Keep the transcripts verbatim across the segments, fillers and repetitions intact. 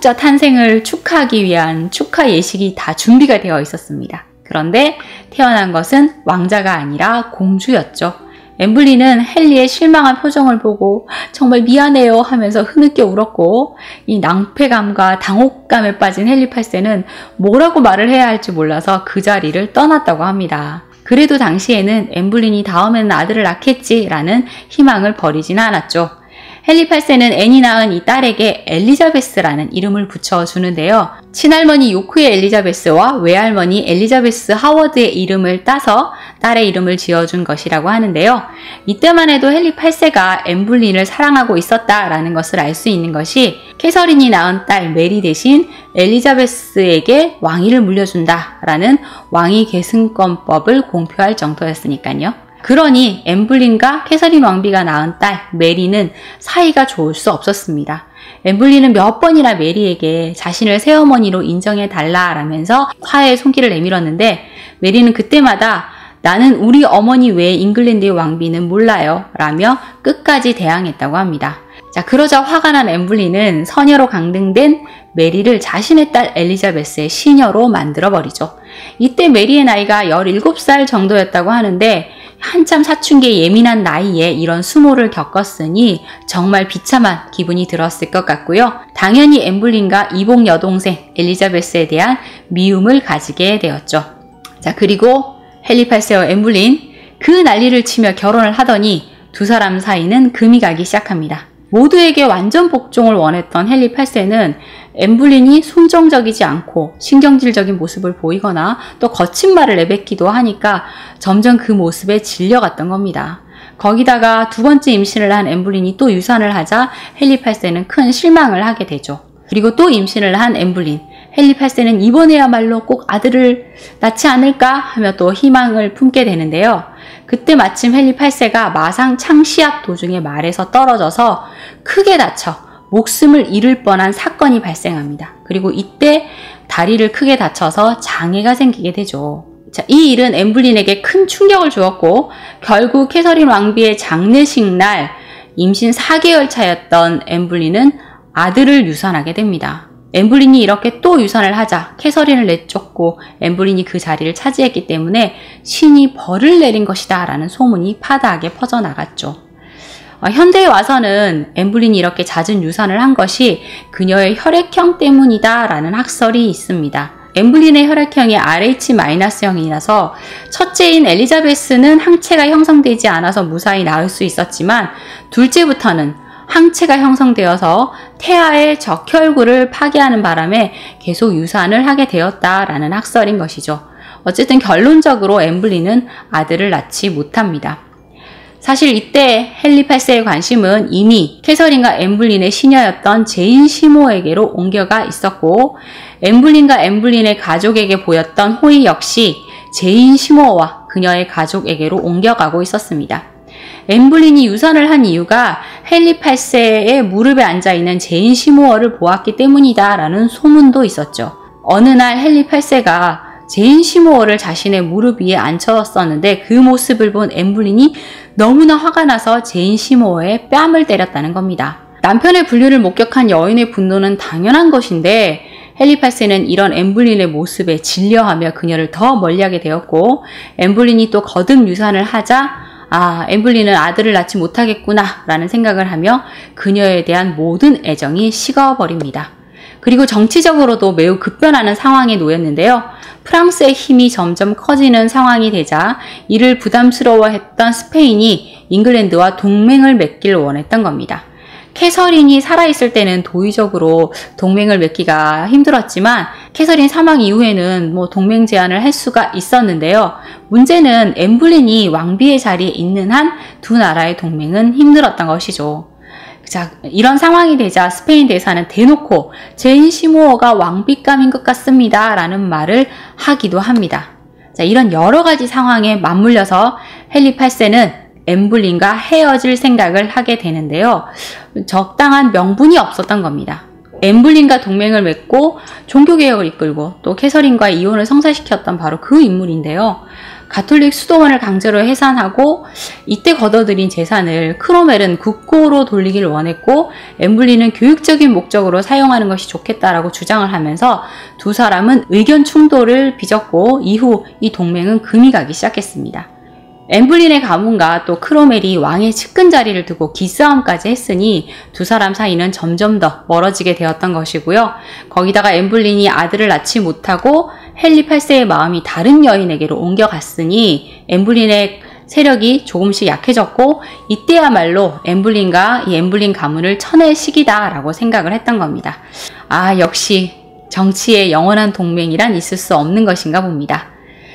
개국자 탄생을 축하하기 위한 축하 예식이 다 준비가 되어 있었습니다. 그런데 태어난 것은 왕자가 아니라 공주였죠. 앰블리는 헨리의 실망한 표정을 보고 정말 미안해요 하면서 흐느껴 울었고, 이 낭패감과 당혹감에 빠진 헨리 팔 세는 뭐라고 말을 해야 할지 몰라서 그 자리를 떠났다고 합니다. 그래도 당시에는 앰블린이 다음에는 아들을 낳겠지라는 희망을 버리지는 않았죠. 헨리 팔 세는 앤이 낳은 이 딸에게 엘리자베스라는 이름을 붙여주는데요. 친할머니 요크의 엘리자베스와 외할머니 엘리자베스 하워드의 이름을 따서 딸의 이름을 지어준 것이라고 하는데요. 이때만 해도 헨리 팔 세가 앰블린을 사랑하고 있었다라는 것을 알 수 있는 것이 캐서린이 낳은 딸 메리 대신 엘리자베스에게 왕위를 물려준다라는 왕위 계승권법을 공표할 정도였으니까요. 그러니 앰블린과 캐서린 왕비가 낳은 딸 메리는 사이가 좋을 수 없었습니다. 앰블린은 몇 번이나 메리에게 자신을 새어머니로 인정해달라라면서 화해의 손길을 내밀었는데, 메리는 그때마다 나는 우리 어머니 외에 잉글랜드의 왕비는 몰라요 라며 끝까지 대항했다고 합니다. 자, 그러자 화가 난 앰블린은 서녀로 강등된 메리를 자신의 딸 엘리자베스의 시녀로 만들어버리죠. 이때 메리의 나이가 열일곱 살 정도였다고 하는데, 한참 사춘기에 예민한 나이에 이런 수모를 겪었으니 정말 비참한 기분이 들었을 것 같고요. 당연히 앰블린과 이복 여동생 엘리자베스에 대한 미움을 가지게 되었죠. 자, 그리고 헨리 팔 세와 앰블린, 그 난리를 치며 결혼을 하더니 두 사람 사이는 금이 가기 시작합니다. 모두에게 완전 복종을 원했던 헨리 팔 세는 앰블린이 순종적이지 않고 신경질적인 모습을 보이거나 또 거친 말을 내뱉기도 하니까 점점 그 모습에 질려갔던 겁니다. 거기다가 두 번째 임신을 한 앰블린이 또 유산을 하자 헨리 팔 세는 큰 실망을 하게 되죠. 그리고 또 임신을 한 앰블린, 헨리 팔 세는 이번에야말로 꼭 아들을 낳지 않을까 하며 또 희망을 품게 되는데요. 그때 마침 헨리 팔 세가 마상 창시합 도중에 말에서 떨어져서 크게 다쳐 목숨을 잃을 뻔한 사건이 발생합니다. 그리고 이때 다리를 크게 다쳐서 장애가 생기게 되죠. 자, 이 일은 앰블린에게 큰 충격을 주었고, 결국 캐서린 왕비의 장례식 날 임신 사 개월 차였던 앰블린은 아들을 유산하게 됩니다. 앰블린이 이렇게 또 유산을 하자 캐서린을 내쫓고 앰블린이 그 자리를 차지했기 때문에 신이 벌을 내린 것이다 라는 소문이 파다하게 퍼져나갔죠. 어, 현대에 와서는 앰블린이 이렇게 잦은 유산을 한 것이 그녀의 혈액형 때문이다 라는 학설이 있습니다. 앰블린의 혈액형이 알에이치-형이라서 첫째인 엘리자베스는 항체가 형성되지 않아서 무사히 낳을 수 있었지만, 둘째부터는 항체가 형성되어서 태아의 적혈구를 파괴하는 바람에 계속 유산을 하게 되었다라는 학설인 것이죠. 어쨌든 결론적으로 앰블린은 아들을 낳지 못합니다. 사실 이때 헨리 팔 세의 관심은 이미 캐서린과 앰블린의 시녀였던 제인 시모에게로 옮겨가 있었고, 앰블린과 앰블린의 가족에게 보였던 호의 역시 제인 시모와 그녀의 가족에게로 옮겨가고 있었습니다. 앰블린이 유산을 한 이유가 헨리 팔 세의 무릎에 앉아있는 제인 시모어를 보았기 때문이다 라는 소문도 있었죠. 어느 날 헨리 팔 세가 제인 시모어를 자신의 무릎 위에 앉혔었는데, 그 모습을 본 앰블린이 너무나 화가 나서 제인 시모어의 뺨을 때렸다는 겁니다. 남편의 불륜을 목격한 여인의 분노는 당연한 것인데, 헨리 팔 세는 이런 앰블린의 모습에 질려하며 그녀를 더 멀리하게 되었고, 앰블린이 또 거듭 유산을 하자 아, 앰블린은 아들을 낳지 못하겠구나 라는 생각을 하며 그녀에 대한 모든 애정이 식어버립니다. 그리고 정치적으로도 매우 급변하는 상황에 놓였는데요. 프랑스의 힘이 점점 커지는 상황이 되자 이를 부담스러워했던 스페인이 잉글랜드와 동맹을 맺길 원했던 겁니다. 캐서린이 살아있을 때는 도의적으로 동맹을 맺기가 힘들었지만, 캐서린 사망 이후에는 뭐 동맹 제안을 할 수가 있었는데요. 문제는 앰블린이 왕비의 자리에 있는 한 두 나라의 동맹은 힘들었던 것이죠. 자, 이런 상황이 되자 스페인 대사는 대놓고 제인 시모어가 왕비감인 것 같습니다 라는 말을 하기도 합니다. 자, 이런 여러 가지 상황에 맞물려서 헨리 팔 세는 앰블린과 헤어질 생각을 하게 되는데요. 적당한 명분이 없었던 겁니다. 앰블린과 동맹을 맺고 종교개혁을 이끌고 또 캐서린과의 이혼을 성사시켰던 바로 그 인물인데요. 가톨릭 수도원을 강제로 해산하고 이때 걷어들인 재산을 크로멜은 국고로 돌리기를 원했고 엠블리는 교육적인 목적으로 사용하는 것이 좋겠다라고 주장을 하면서 두 사람은 의견 충돌을 빚었고 이후 이 동맹은 금이 가기 시작했습니다. 엠블린의 가문과 또 크로멜이 왕의 측근 자리를 두고 기싸움까지 했으니 두 사람 사이는 점점 더 멀어지게 되었던 것이고요. 거기다가 엠블린이 아들을 낳지 못하고 헨리 팔 세의 마음이 다른 여인에게로 옮겨갔으니 엠블린의 세력이 조금씩 약해졌고 이때야말로 엠블린과 이 엠블린 가문을 쳐낼 시기다라고 생각을 했던 겁니다. 아, 역시 정치의 영원한 동맹이란 있을 수 없는 것인가 봅니다.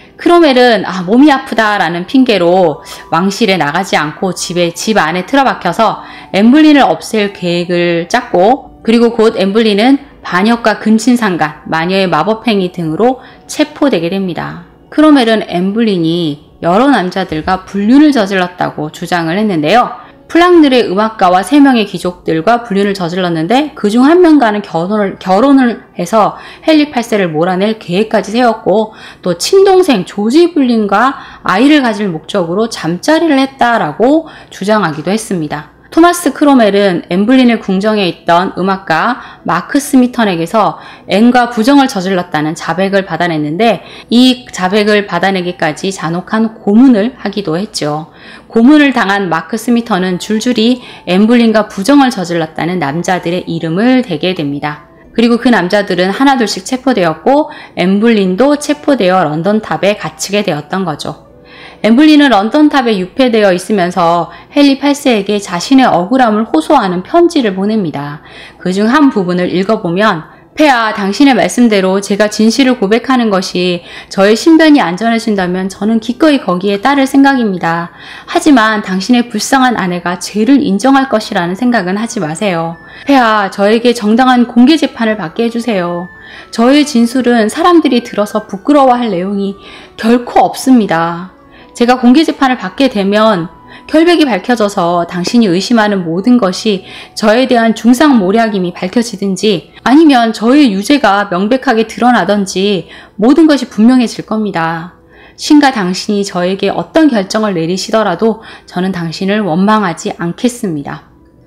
크로멜은 아, 몸이 아프다라는 핑계로 왕실에 나가지 않고 집에 집 안에 틀어박혀서 엠블린을 없앨 계획을 짰고 그리고 곧 엠블린은 반역과 근친상간, 마녀의 마법행위 등으로 체포되게 됩니다. 크로멜은 엠블린이 여러 남자들과 불륜을 저질렀다고 주장을 했는데요. 플랑들의 음악가와 세 명의 귀족들과 불륜을 저질렀는데 그중 한 명과는 결혼을, 결혼을 해서 헨리 팔 세를 몰아낼 계획까지 세웠고 또 친동생 조지 불린과 아이를 가질 목적으로 잠자리를 했다라고 주장하기도 했습니다. 토마스 크로멜은 엠블린의 궁정에 있던 음악가 마크 스미턴에게서 앤과 부정을 저질렀다는 자백을 받아냈는데 이 자백을 받아내기까지 잔혹한 고문을 하기도 했죠. 고문을 당한 마크 스미턴은 줄줄이 엠블린과 부정을 저질렀다는 남자들의 이름을 대게 됩니다. 그리고 그 남자들은 하나둘씩 체포되었고 엠블린도 체포되어 런던탑에 갇히게 되었던 거죠. 엠블린은 런던탑에 유폐되어 있으면서 헨리 팔 세에게 자신의 억울함을 호소하는 편지를 보냅니다. 그중 한 부분을 읽어보면 폐하, 당신의 말씀대로 제가 진실을 고백하는 것이 저의 신변이 안전해진다면 저는 기꺼이 거기에 따를 생각입니다. 하지만 당신의 불쌍한 아내가 죄를 인정할 것이라는 생각은 하지 마세요. 폐하, 저에게 정당한 공개 재판을 받게 해주세요. 저의 진술은 사람들이 들어서 부끄러워할 내용이 결코 없습니다. 제가 공개 재판을 받게 되면 결백이 밝혀져서 당신이 의심하는 모든 것이 저에 대한 중상모략임이 밝혀지든지 아니면 저의 유죄가 명백하게 드러나든지 모든 것이 분명해질 겁니다. 신과 당신이 저에게 어떤 결정을 내리시더라도 저는 당신을 원망하지 않겠습니다.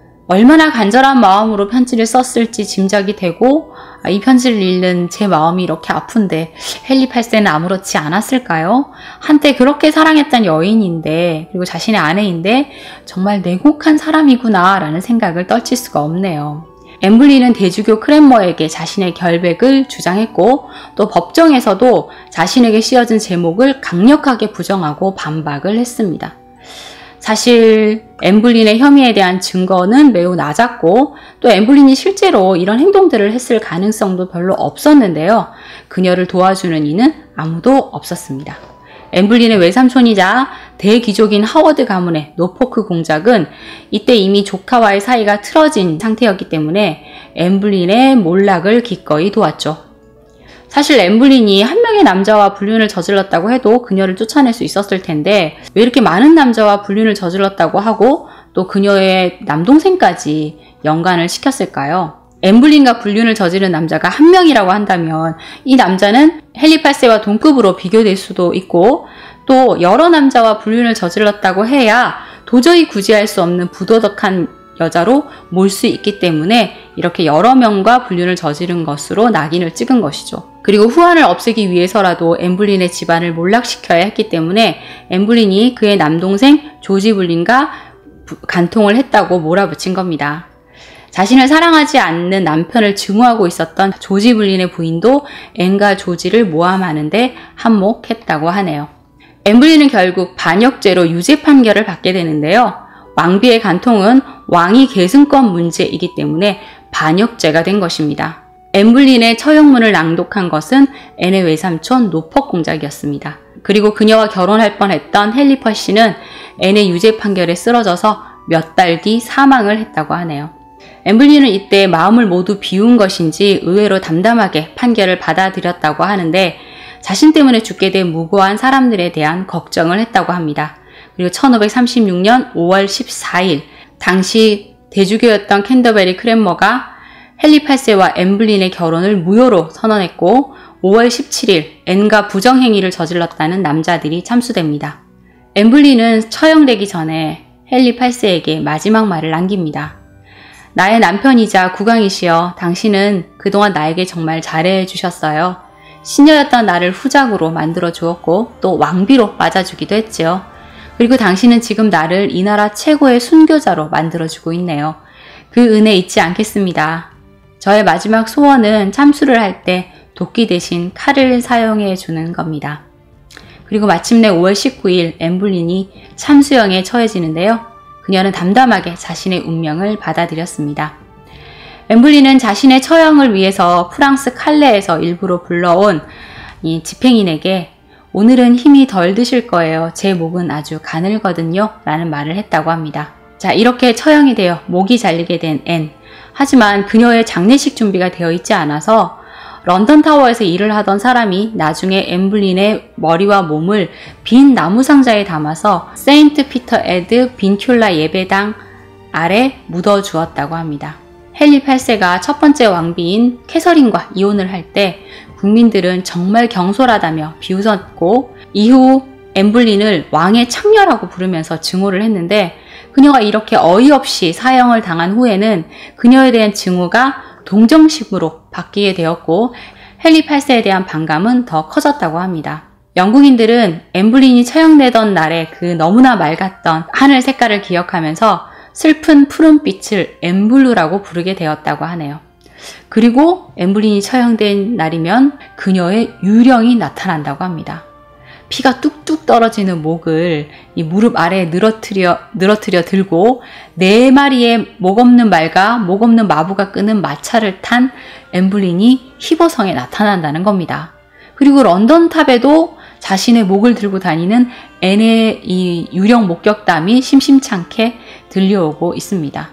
얼마나 간절한 마음으로 편지를 썼을지 짐작이 되고 이 편지를 읽는 제 마음이 이렇게 아픈데 헨리 팔 세는 아무렇지 않았을까요? 한때 그렇게 사랑했던 여인인데 그리고 자신의 아내인데 정말 냉혹한 사람이구나 라는 생각을 떨칠 수가 없네요. 엠블린은 대주교 크랜머에게 자신의 결백을 주장했고 또 법정에서도 자신에게 씌워진 제목을 강력하게 부정하고 반박을 했습니다. 사실 엠블린의 혐의에 대한 증거는 매우 낮았고 또 엠블린이 실제로 이런 행동들을 했을 가능성도 별로 없었는데요. 그녀를 도와주는 이는 아무도 없었습니다. 엠블린의 외삼촌이자 대귀족인 하워드 가문의 노포크 공작은 이때 이미 조카와의 사이가 틀어진 상태였기 때문에 엠블린의 몰락을 기꺼이 도왔죠. 사실 엠블린이 한 명의 남자와 불륜을 저질렀다고 해도 그녀를 쫓아낼 수 있었을 텐데 왜 이렇게 많은 남자와 불륜을 저질렀다고 하고 또 그녀의 남동생까지 연관을 시켰을까요? 엠블린과 불륜을 저지른 남자가 한 명이라고 한다면 이 남자는 헨리 팔 세와 동급으로 비교될 수도 있고 또 여러 남자와 불륜을 저질렀다고 해야 도저히 구제할 수 없는 부도덕한 여자로 몰 수 있기 때문에 이렇게 여러 명과 불륜을 저지른 것으로 낙인을 찍은 것이죠. 그리고 후환을 없애기 위해서라도 엠블린의 집안을 몰락시켜야 했기 때문에 엠블린이 그의 남동생 조지 불린과 간통을 했다고 몰아붙인 겁니다. 자신을 사랑하지 않는 남편을 증오하고 있었던 조지 불린의 부인도 앤과 조지를 모함하는데 한몫했다고 하네요. 엠블린은 결국 반역죄로 유죄 판결을 받게 되는데요. 왕비의 간통은 왕위 계승권 문제이기 때문에 반역죄가 된 것입니다. 엠블린의 처형문을 낭독한 것은 앤의 외삼촌 노퍽 공작이었습니다. 그리고 그녀와 결혼할 뻔했던 헨리 퍼시는 앤의 유죄 판결에 쓰러져서 몇 달 뒤 사망을 했다고 하네요. 엠블린은 이때 마음을 모두 비운 것인지 의외로 담담하게 판결을 받아들였다고 하는데 자신 때문에 죽게 된 무고한 사람들에 대한 걱정을 했다고 합니다. 그리고 천오백삼십육 년 오월 십사일 당시 대주교였던 캔터베리 크랜머가 헨리 팔 세와 엠블린의 결혼을 무효로 선언했고 오월 십칠일 앤과 부정행위를 저질렀다는 남자들이 참수됩니다. 엠블리는 처형되기 전에 헨리 팔 세에게 마지막 말을 남깁니다. 나의 남편이자 국왕이시여, 당신은 그동안 나에게 정말 잘해주셨어요. 시녀였던 나를 후작으로 만들어 주었고 또 왕비로 맞아주기도 했지요. 그리고 당신은 지금 나를 이 나라 최고의 순교자로 만들어주고 있네요. 그 은혜 잊지 않겠습니다. 저의 마지막 소원은 참수를 할 때 도끼 대신 칼을 사용해 주는 겁니다. 그리고 마침내 오월 십구일 엠블린이 참수형에 처해지는데요. 그녀는 담담하게 자신의 운명을 받아들였습니다. 엠블린은 자신의 처형을 위해서 프랑스 칼레에서 일부러 불러온 이 집행인에게 오늘은 힘이 덜 드실 거예요. 제 목은 아주 가늘거든요. 라는 말을 했다고 합니다. 자, 이렇게 처형이 되어 목이 잘리게 된 앤. 하지만 그녀의 장례식 준비가 되어 있지 않아서 런던 타워에서 일을 하던 사람이 나중에 엠블린의 머리와 몸을 빈 나무 상자에 담아서 세인트 피터 에드 빈큘라 예배당 아래 묻어 주었다고 합니다. 헨리 팔 세가 첫 번째 왕비인 캐서린과 이혼을 할 때 국민들은 정말 경솔하다며 비웃었고 이후 엠블린을 왕의 창녀라고 부르면서 증오를 했는데 그녀가 이렇게 어이없이 사형을 당한 후에는 그녀에 대한 증오가 동정심으로 바뀌게 되었고 헨리 팔 세에 대한 반감은 더 커졌다고 합니다. 영국인들은 엠블린이 처형되던 날에 그 너무나 맑았던 하늘 색깔을 기억하면서 슬픈 푸른빛을 엠블루라고 부르게 되었다고 하네요. 그리고 엠블린이 처형된 날이면 그녀의 유령이 나타난다고 합니다. 피가 뚝뚝 떨어지는 목을 이 무릎 아래에 늘어뜨려, 늘어뜨려 들고 네 마리의 목 없는 말과 목 없는 마부가 끄는 마차를 탄 엠블린이 희보성에 나타난다는 겁니다. 그리고 런던 탑에도 자신의 목을 들고 다니는 앤의 이 유령 목격담이 심심찮게 들려오고 있습니다.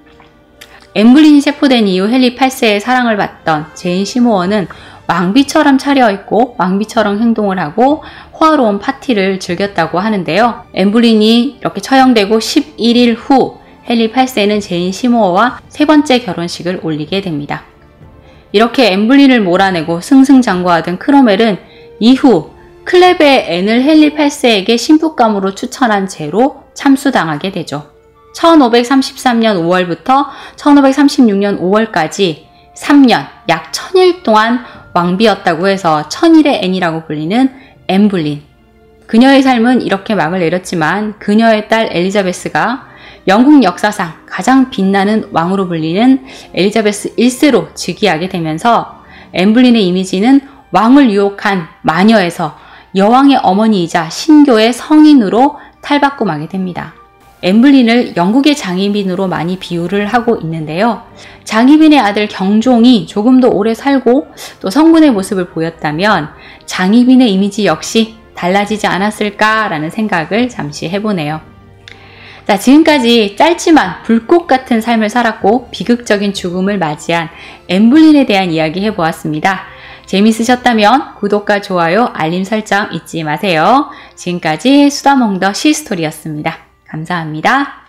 엠블린이 체포된 이후 헨리 팔 세의 사랑을 받던 제인 시모어는 왕비처럼 차려입고 왕비처럼 행동을 하고 호화로운 파티를 즐겼다고 하는데요. 엠블린이 이렇게 처형되고 십일일 후 헨리 팔 세는 제인 시모어와 세 번째 결혼식을 올리게 됩니다. 이렇게 엠블린을 몰아내고 승승장구하던 크로멜은 이후 클레베의 앤을 헨리 팔 세에게 신부감으로 추천한 채로 참수당하게 되죠. 천오백삼십삼년 오월부터 천오백삼십육년 오월까지 삼 년, 약 천일 동안 왕비였다고 해서 천일의 앤이라고 불리는 엠블린. 그녀의 삶은 이렇게 막을 내렸지만 그녀의 딸 엘리자베스가 영국 역사상 가장 빛나는 왕으로 불리는 엘리자베스 일 세로 즉위하게 되면서 엠블린의 이미지는 왕을 유혹한 마녀에서 여왕의 어머니이자 신교의 성인으로 탈바꿈하게 됩니다. 엠블린을 영국의 장희빈으로 많이 비유를 하고 있는데요. 장희빈의 아들 경종이 조금 더 오래 살고 또 성군의 모습을 보였다면 장희빈의 이미지 역시 달라지지 않았을까라는 생각을 잠시 해보네요. 자, 지금까지 짧지만 불꽃 같은 삶을 살았고 비극적인 죽음을 맞이한 엠블린에 대한 이야기 해보았습니다. 재밌으셨다면 구독과 좋아요, 알림 설정 잊지 마세요. 지금까지 수다몽더 시스토리였습니다. 감사합니다.